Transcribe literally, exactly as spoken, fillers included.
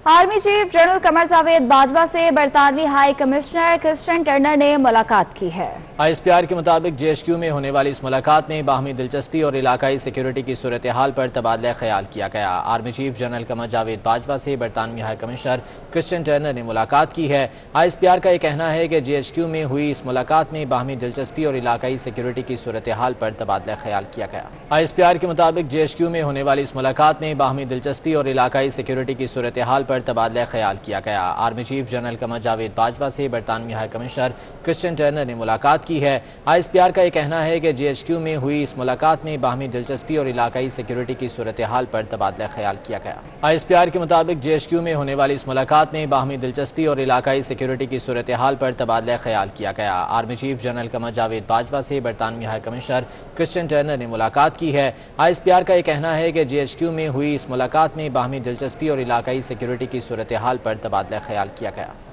Army chief general Qamar Javed Bajwa से बरतानवी high commissioner Christian Turner ने मुलाकात की है। आई एस पी आर के मुताबिक जे एच क्यू में होने वाली इस मुलाकात में बाहमी दिलचस्पी और इलाकाई सिक्योरिटी की सूरत हाल पर तबादला ख्याल किया गया। Army chief general Qamar Javed Bajwa से बरतानवी हाई कमिश्नर क्रिस्टियन टर्नर ने मुलाकात की है। आई एस पी आर का यह कहना है कि जे एच क्यू में हुई इस मुलाकात में बाहमी दिलचस्पी और इलाकाई सिक्योरिटी की सूरत हाल पर तबादला ख्याल किया गया। आई एस पी आर के मुताबिक जे एच क्यू में होने वाली इस मुलाकात में बाहमी दिलचस्पी और इलाकाई सिक्योरिटी की सूरत हाल पर तबादला ख्याल किया गया। Army chief general Qamar Javed Bajwa से बरतानवी हाई कमिश्नर क्रिस्टियन टर्नर ने मुलाकात की है। आई एस पी आर का यह कहना है कि जे एच क्यू में हुई इस मुलाकात में बाहमी दिलचस्पी और इलाकाई सिक्योरिटी की सूरत हाल पर तबादला ख्याल किया गया। आई एस पी आर के मुताबिक जे एच क्यू में होने वाली इस मुलाकात में बाहमी दिलचस्पी और इलाकाई सिक्योरिटी की सूरत हाल पर तबादला ख्याल किया गया। Army chief general Qamar Javed Bajwa से बरतानवी हाई कमिश्नर क्रिस्टियन टर्नर ने मुलाकात की है। आई एस पी आर का यह कहना है कि जे एच क्यू में हुई इस मुलाकात में बाहमी दिलचस्पी और इलाकाई सिक्योरिटी की सूरत हाल पर तबादला ख्याल किया गया।